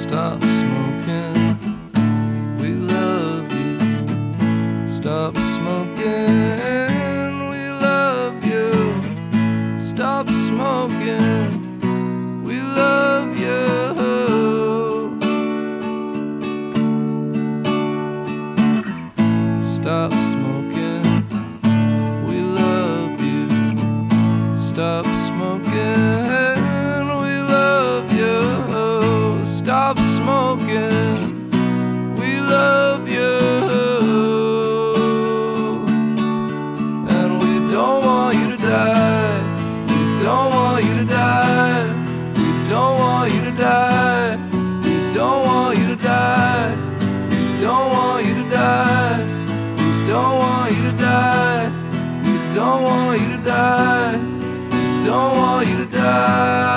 Stop smoking, we love you. Stop smoking, we love you. Stop smoking, we love you. Stop smoking, we love you. Stop smoking, we love you. Stop smoking, we love you. And we don't want you to die. We don't want you to die. We don't want you to die. We don't want you to die. We don't want you to die. We don't want you to die. We don't want you to die. We don't want you to die.